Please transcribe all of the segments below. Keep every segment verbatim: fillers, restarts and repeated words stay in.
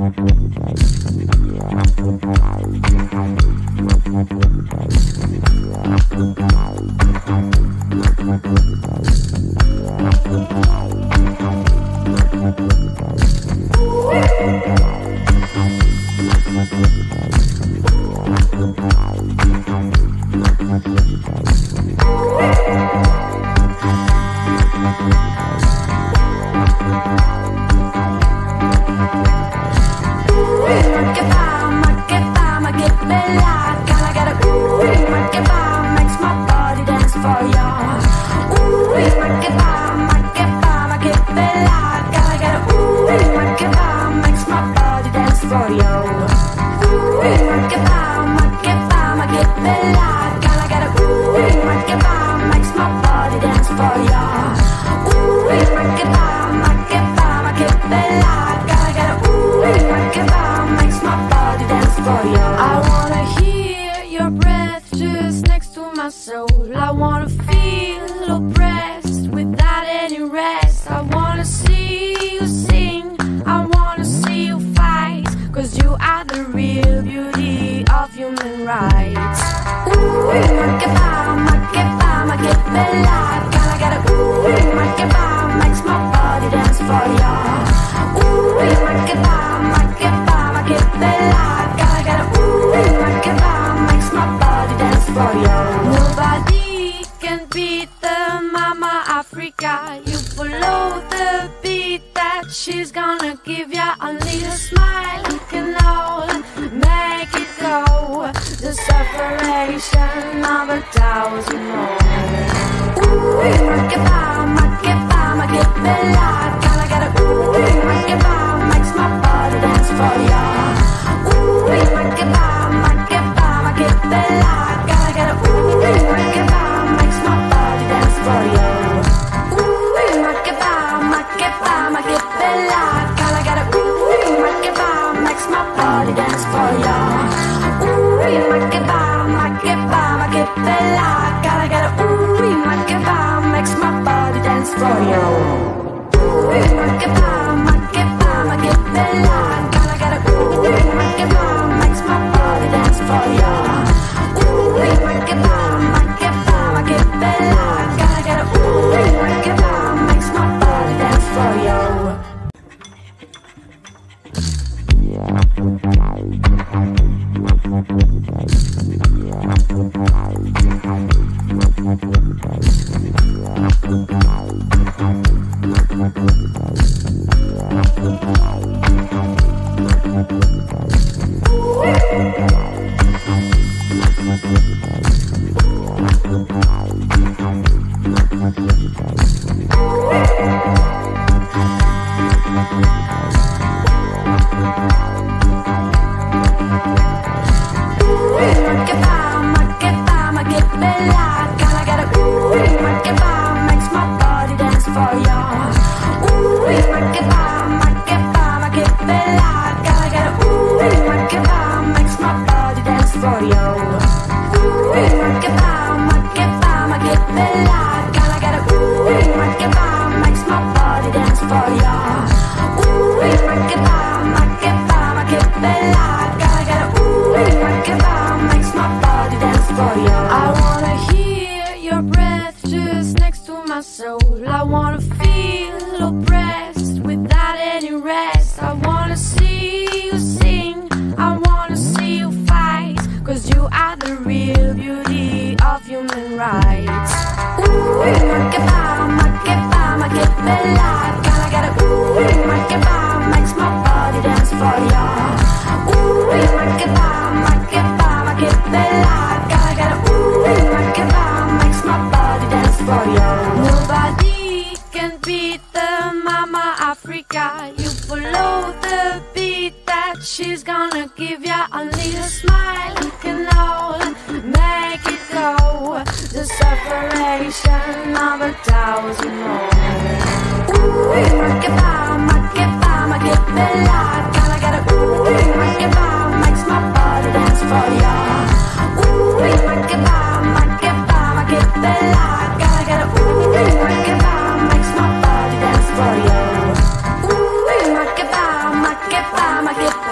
Makeba, Makeba, Makeba.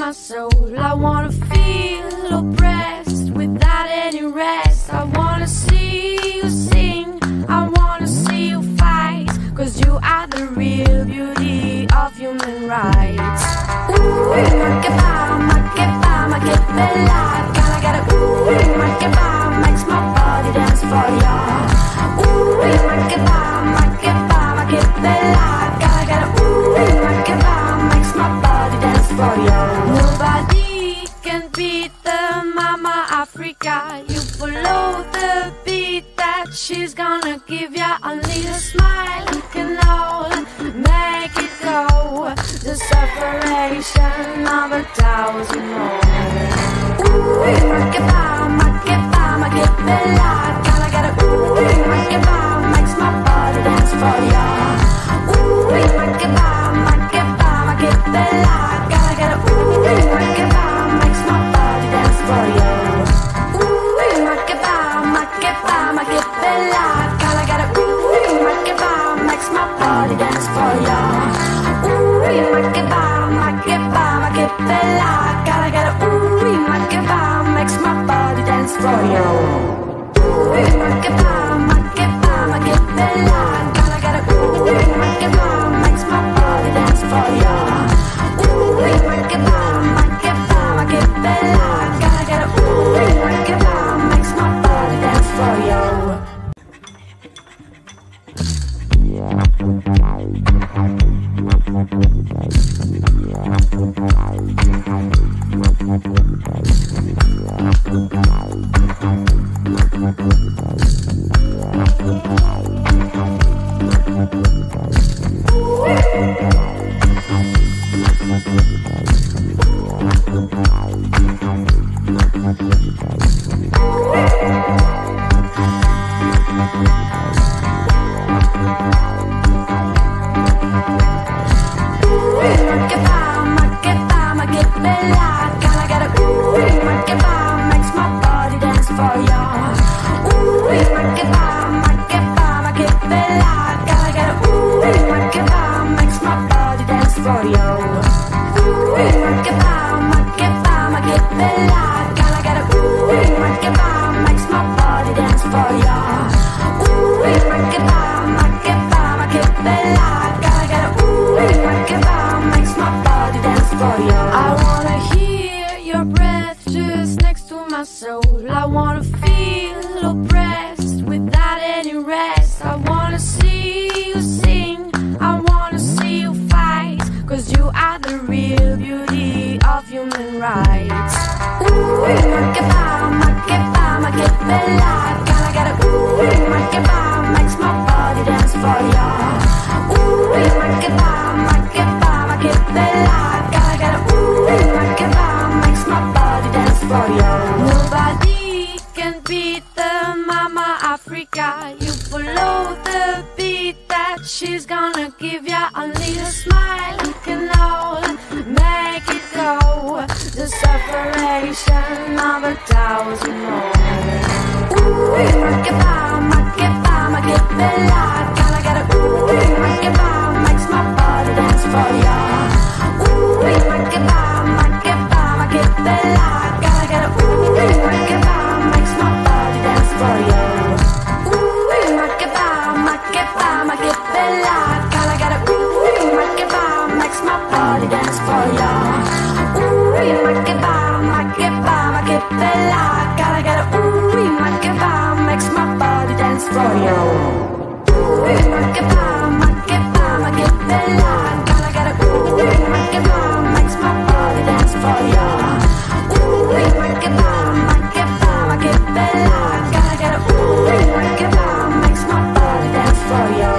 my soul. I wanna feel oppressed without any rest. I wanna see you sing, I wanna see you fight, cause you are the real beauty of human rights. Ooh, Makeba, Makeba, Makeba, gotta get a ooh, Makeba, makes my body dance for ya. Ooh, Makeba, Makeba, Makeba, gotta get a ooh, Makeba, makes my body dance for ya. Nobody can beat the Mama Africa. You follow the beat that she's gonna give ya. Only a smile can all make it go. The sufferation of a thousand more. Ooh, Makeba, Makeba, Makeba, gotta get a ooh, Makeba, makes my body dance for ya. Ooh, Makeba, Makeba, Makeba, gotta get a ooh, Makeba, makes my body dance for ya. Ooh, Makeba, Makeba, Makeba, gotta get a ooh, Makeba, makes my body dance for ya. Ooh, Makeba, Makeba, Makeba, gotta get a ooh, Makeba, makes my body dance for ya. Ooh, Makeba, Makeba, Makeba, gotta get a ooh, Makeba, makes my body dance for ya. Ooh, Makeba, Makeba, Makeba, gotta get a ooh, Makeba, makes my body dance for ya. Nobody can beat the Mama Africa. You follow the beat that she's gonna give ya. Only a smile can all make it go. The sufferation of a thousand more. Ooh, Makeba, Makeba, Makeba, gotta get a ooh, Makeba, makes my body dance for ya. Ooh, Makeba, Makeba, Makeba, gotta get a ooh, Makeba, makes my body dance for ya. Ooh, Makeba, Makeba, Makeba, gotta get a ooh, Makeba, makes my body dance for ya. Ooh, Makeba, Makeba, Makeba, gotta get a ooh, Makeba, makes my body dance for ya. Ooh, Makeba, Makeba, Makeba, gotta get a ooh, Makeba, makes my body dance for ya. Ooh, Makeba, Makeba, Makeba, gotta get a ooh, Makeba, makes my body dance for ya.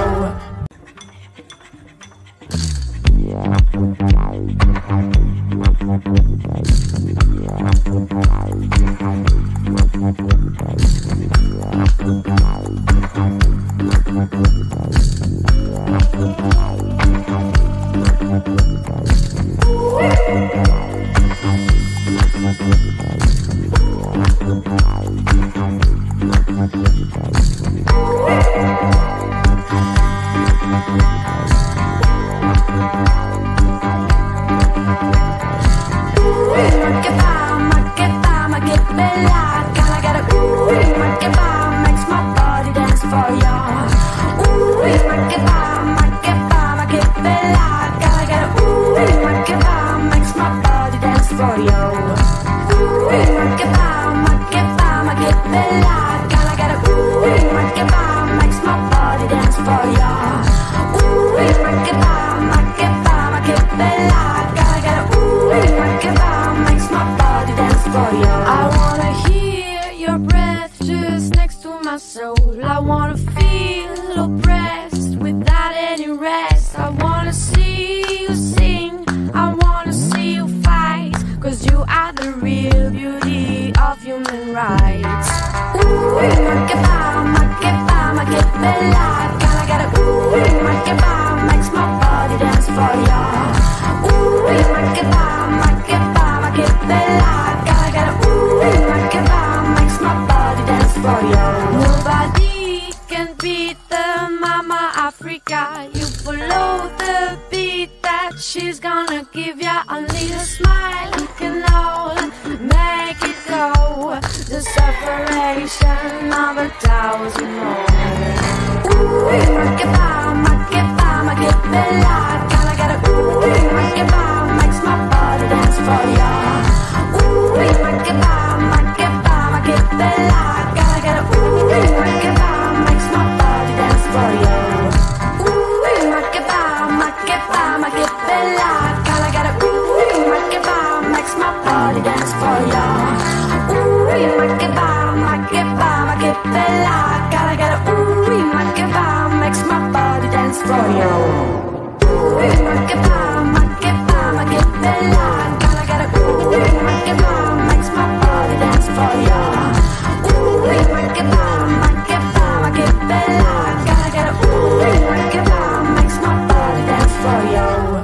We'll be right back. for you. Ooh, Makeba, Makeba, Makeba, gotta get a ooh, Makeba, makes my body dance for you. Ooh, Makeba, Makeba, Makeba, gotta get a ooh, Makeba, makes my body dance for you. I wanna hear your breath just next to my soul. I wanna feel oppressed without any rest. I wanna see you sing, I wanna see you fight, cause you are the real beauty of human rights. Ooh, Makeba, Makeba, Makeba, gotta get a ooh, Makeba, makes my body dance for ya. Ooh, Makeba, Makeba, Makeba, gotta get a ooh, Makeba, makes my body dance for ya. Nobody can beat the Mama Africa. You follow the beat that she's gonna give ya. Only a smile can all make it go. The sufferation of a thousand more. Ooh, Makeba, Makeba, Makeba, gotta get a ooh, Makeba, makes my body dance for ya. Ooh, Makeba, Makeba, Makeba, gotta get a ooh, Makeba, makes my body dance for ya. Ooh, Makeba, Makeba, Makeba, gotta get a ooh, Makeba, makes my body dance for ya. Ooh, Makeba, Makeba, Makeba, gotta get a ooh, Makeba, makes my body dance for ya. Ooh, Makeba, Makeba, Makeba, gotta get a ooh, Makeba, makes my body dance for ya. Ooh, Makeba, Makeba, Makeba, gotta get a ooh, Makeba, makes my body dance for ya.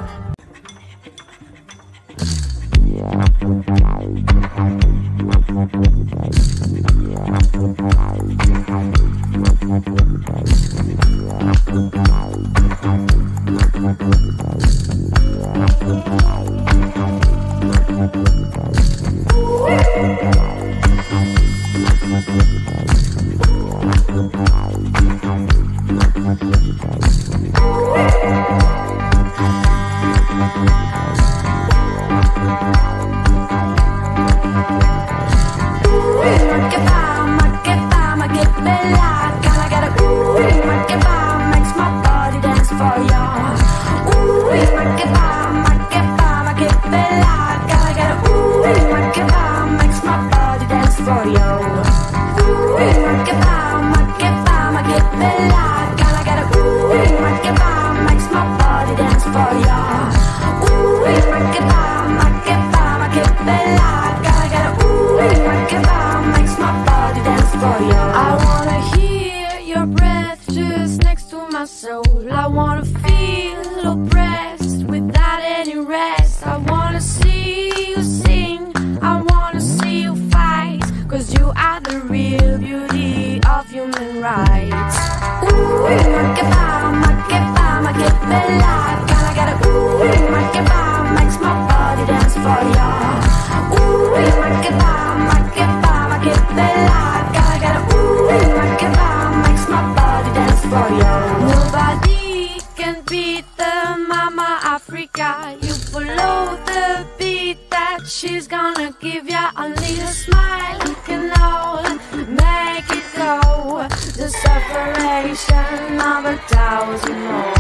Nobody can beat the Mama Africa. You follow the beat that she's gonna give ya. Only a smile can all make it go. The sufferation of a thousand more.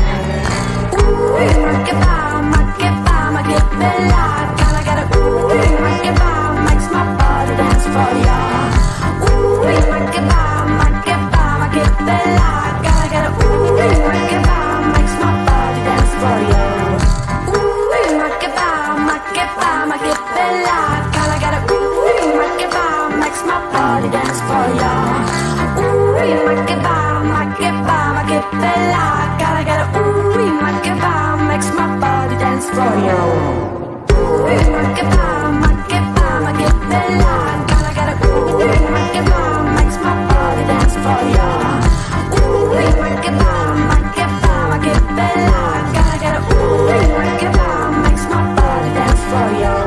Ooh, Makeba, Makeba, Makeba, gotta get a ooh, Makeba, makes my body dance for ya. Ooh, Makeba, Makeba, Makeba, gotta get a ooh, Makeba, makes my body dance for ya. Ooh, Makeba, Makeba, Makeba, gotta get a ooh, Makeba, makes my body dance for ya. Ooh, Makeba, Makeba, Makeba, gotta get a ooh, Makeba, makes my body dance for ya. Ooh, Makeba, Makeba, Makeba, gotta get a ooh, Makeba, makes my body dance for ya. Ooh, Makeba, Makeba, Makeba, gotta get a ooh, Makeba, makes my body dance for ya.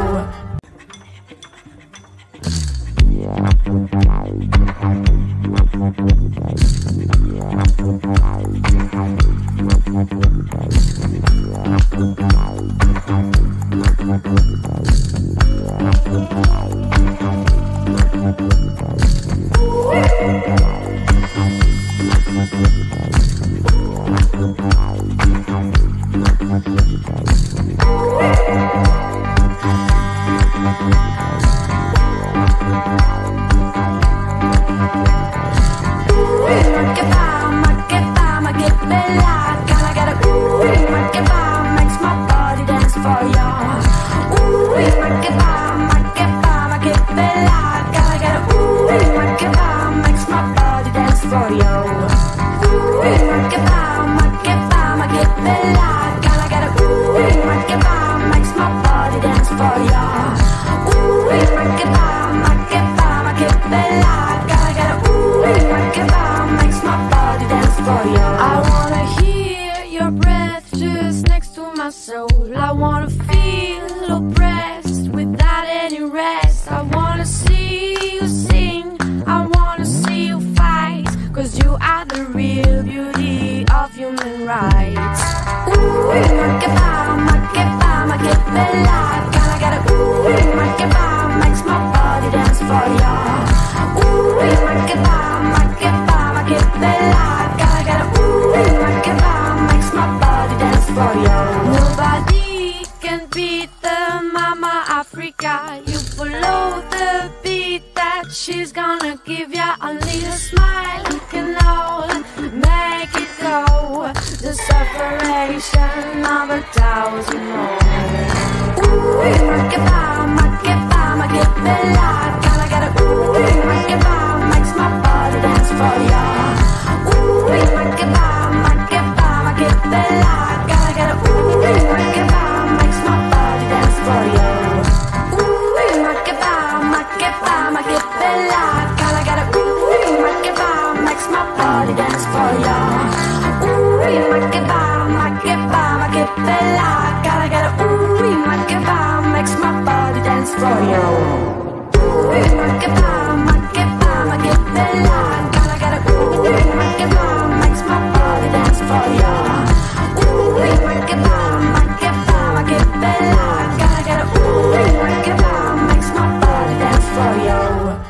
for ya. Ooh, Makeba, Makeba, Makeba. Gotta get a ooh, Makeba, makes my body dance for ya. I wanna hear your breath just next to my soul. I wanna feel oppressed without any rest. I wanna see you sing, I wanna see you fight, cause you are the real beauty of human rights. Ooh, Makeba, Makeba, Makeba. Gotta get a ooh, Makeba, makes my body dance for ya. Ooh, Makeba, Makeba, Makeba. Gotta get a ooh, Makeba, makes my body dance for ya. Nobody can beat the Mama Africa. You follow the beat that she's gonna give ya. Only a smile can all make it go. The sufferation of a thousand more. Ooh, Makeba, Makeba, Makeba. Gotta get a ooh, Makeba, makes my body dance for ya. Ooh, Makeba, Makeba, Makeba. Gotta get a ooh, Makeba, makes my body dance for ya. Ooh, Makeba, Makeba, Makeba. Gotta get a ooh, Makeba, makes my body dance for ya. Ooh, Makeba, Makeba, Makeba. Gotta get a ooh, Makeba, makes my body dance for ya. Ooh, Makeba, Makeba, Makeba. Gotta get a ooh, Makeba, makes my body dance for ya. Ooh, Makeba, Makeba, Makeba. Gotta get a ooh, Makeba, makes my body dance for ya.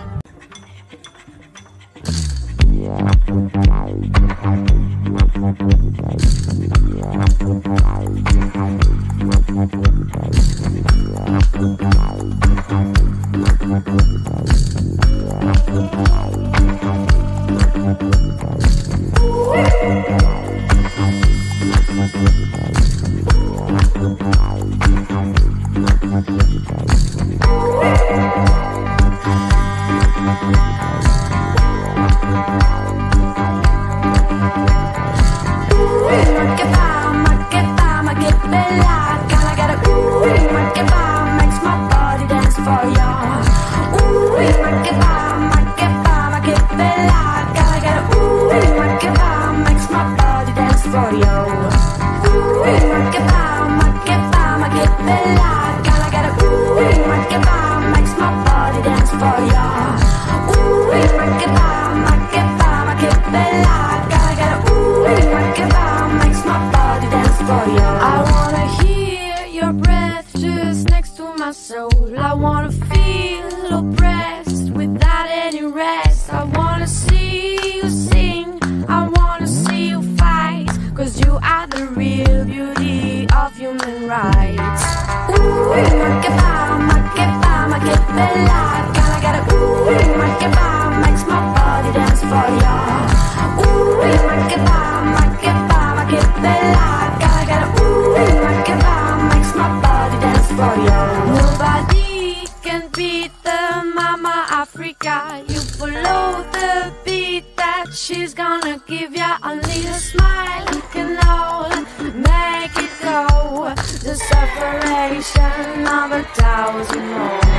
I wanna hear your breath just next to my soul. I wanna feel oppressed without any rest. I wanna see you sing, I wanna see you fight, cause you are the real beauty of human rights. Ooh, Makeba, Makeba, Makeba. Gotta get a ooh, Makeba, makes my body dance for ya. Ooh, Makeba, Makeba, Makeba. Gotta get a ooh, Makeba, makes my body dance for ya. Nobody can beat the Mama Africa. You follow the beat that she's gonna give ya. Only a smile can all make it go. The sufferation of a thousand more.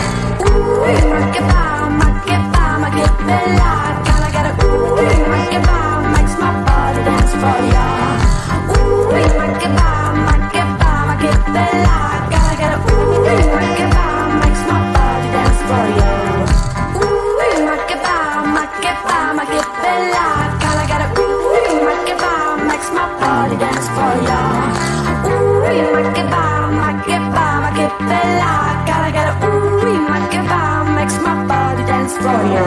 Ooh, Makeba, Makeba, Makeba. Gotta get a ooh, Makeba, makes my body dance for ya. Ooh, Makeba, Makeba, Makeba. Gotta get a ooh, Makeba, makes my body dance for ya. Ooh, Makeba, Makeba, Makeba. Gotta get a ooh, Makeba, makes my body dance for ya. Ooh, Makeba, Makeba, Makeba. Gotta get a ooh, Makeba, makes my body dance for ya.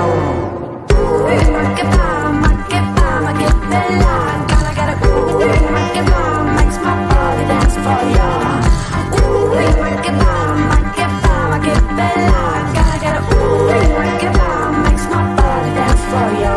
Ooh, Makeba, Makeba, Makeba. Gotta get a ooh, Makeba, makes my body dance for ya. Ooh, Makeba, Makeba, Makeba. Gotta get a ooh, Makeba, makes my body dance for ya.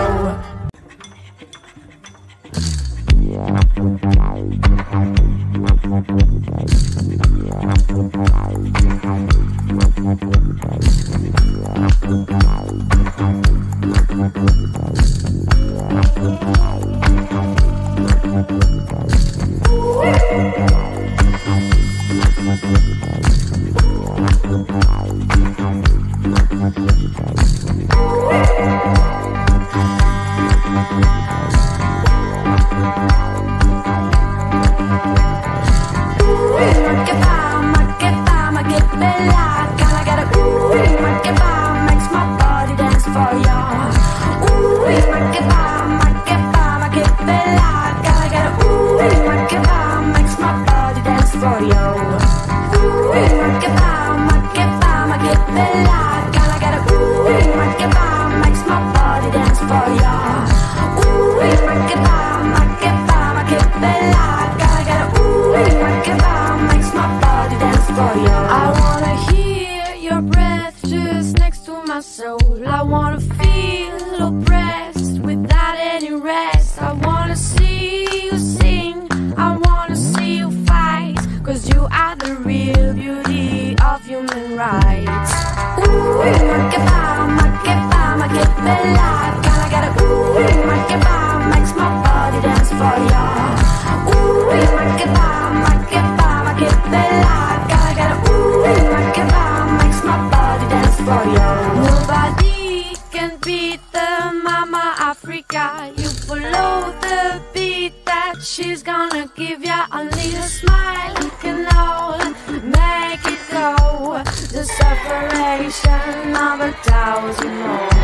Ooh. I wanna feel oppressed without any rest. I wanna see you sing, I wanna see you fight, cause you are the real beauty of human rights. Ooh, Makeba, Makeba, Makeba, gotta get a ooh, Makeba, makes my body dance for ya. Ooh, Makeba, Makeba, Makeba, gotta get a ooh, Makeba, makes my body dance for ya. Nobody can beat the Mama Africa. You follow the beat that she's gonna give ya. Only a smile can all make it go. The sufferation of a thousand more.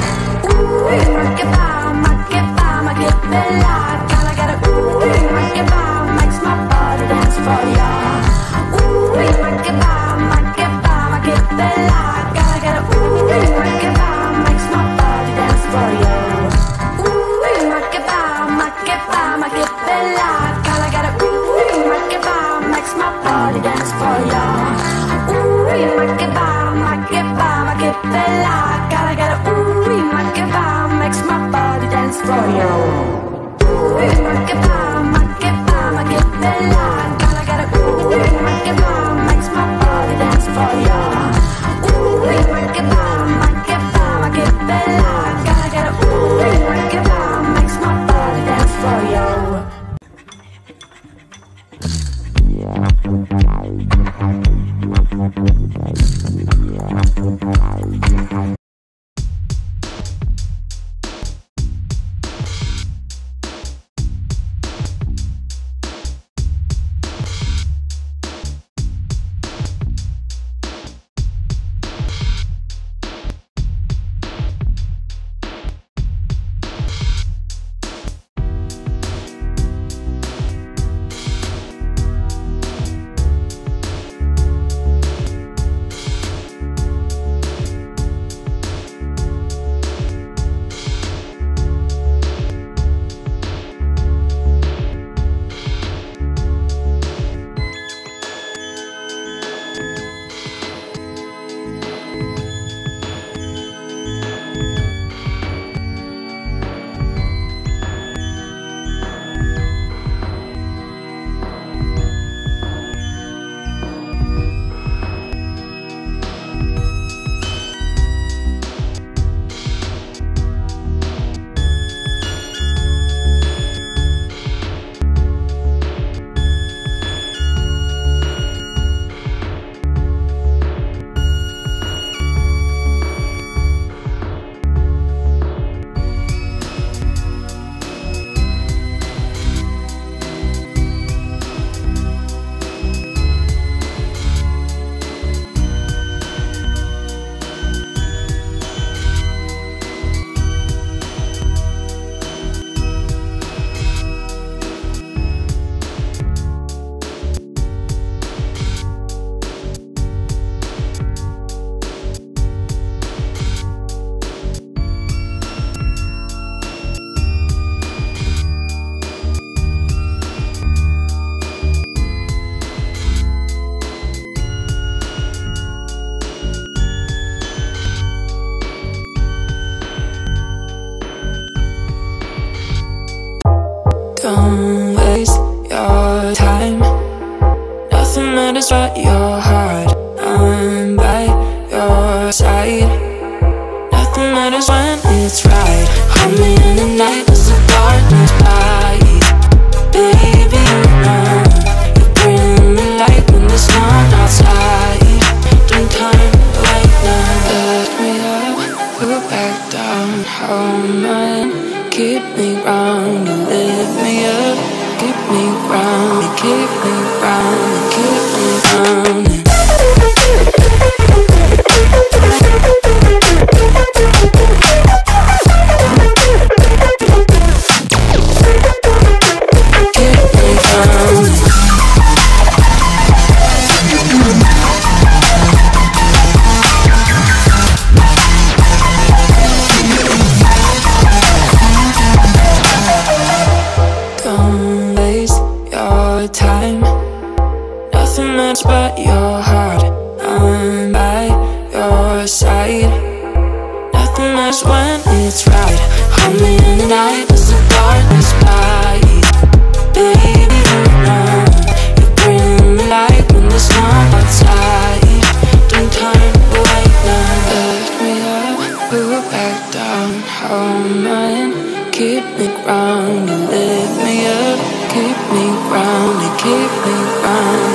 Ooh, Makeba, Makeba, Makeba, gotta get a ooh, Makeba, makes my body dance for ya. Ooh, Makeba, Makeba, Makeba, gotta get a ooh, Makeba, makes my body dance for ya. Ooh, Makeba, Makeba, Makeba, gotta get a ooh, Makeba, makes my body dance for ya. Ooh, Makeba, Makeba, Makeba, gotta get a ooh, Makeba, makes my body dance for ya. Ooh, Makeba, Makeba, Makeba, gotta get a ooh, Makeba, makes my body dance for ya. Ooh, hold my hand, keep me grounded, lift me up, keep me grounded, keep me grounded, keep me grounded. Don't waste your time, nothing much but your heart. I'm by your side, nothing much when it's right. Hold me in the night as the darkness flies. Baby, you know you bring me light when there's no outside. Don't turn away now. Lift me up, put back down. Hold my hand, keep me grounded, lift me up, keep me grounded, keep me grounded.